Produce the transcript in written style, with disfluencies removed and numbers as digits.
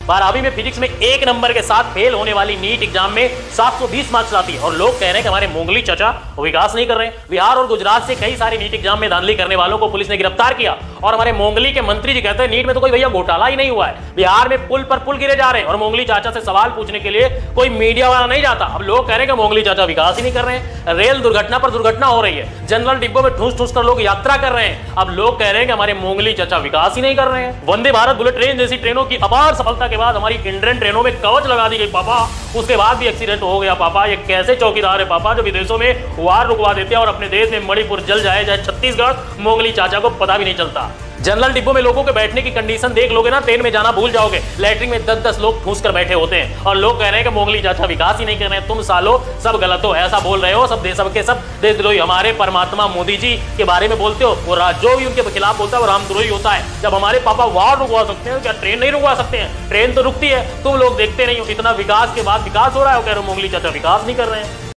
12वीं में फिजिक्स में 1 नंबर के साथ फेल होने वाली नीट एग्जाम में 720 मार्क्स लाती है और लोग कह रहे हैं कि हमारे मोंगली चाचा विकास नहीं कर रहे हैं। बिहार और गुजरात से कई सारे नीट एग्जाम में धांधली करने वालों को पुलिस ने गिरफ्तार किया और हमारे मोंगली के मंत्री जी कहते हैं नीट में तो कोई भैया घोटाला ही नहीं हुआ है। बिहार में पुल पर पुल गिरे जा रहे हैं और मोंगली चाचा से सवाल पूछने के लिए कोई मीडिया वाला नहीं जाता। अब लोग कह रहे हैं कि मोंगली चाचा विकास ही नहीं कर रहे हैं। रेल दुर्घटना पर दुर्घटना हो रही है, जनरल डिब्बों में ठूस ठूस कर लोग यात्रा कर रहे हैं। अब लोग कह रहे हैं कि हमारे मोंगली चाचा विकास ही नहीं कर रहे हैं। वंदे भारत बुलेट ट्रेन जैसी ट्रेनों की अपार सफलता के बाद हमारी इंडियन ट्रेनों में कवच लगा दी गई पापा, उसके बाद भी एक्सीडेंट हो गया पापा। ये कैसे चौकीदार है पापा जो विदेशों में वार रुकवा देते हैं और अपने देश में मणिपुर जल जाए चाहे छत्तीसगढ़, मोंगली चाचा को पता भी नहीं चलता। जनरल डिब्बों में लोगों के बैठने की कंडीशन देख लोगे ना, ट्रेन में जाना भूल जाओगे। लैट्रिन में 10-10 लोग ठूस कर बैठे होते हैं और लोग कह रहे हैं कि मोंगली चाचा विकास ही नहीं कर रहे हैं। तुम सालो सब गलत हो, ऐसा बोल रहे हो। सब देशद्रोही हमारे परमात्मा मोदी जी के बारे में बोलते हो। वो जो भी उनके खिलाफ बोलता है वो रामद्रोही होता है। जब हमारे पापा वार रुकवा सकते हैं क्या ट्रेन नहीं रुकवा सकते हैं? ट्रेन तो रुकती है, तुम लोग देखते नहीं हो। इतना विकास के बाद विकास हो रहा है, कह रहे हो मोंगली चाचा विकास नहीं कर रहे हैं।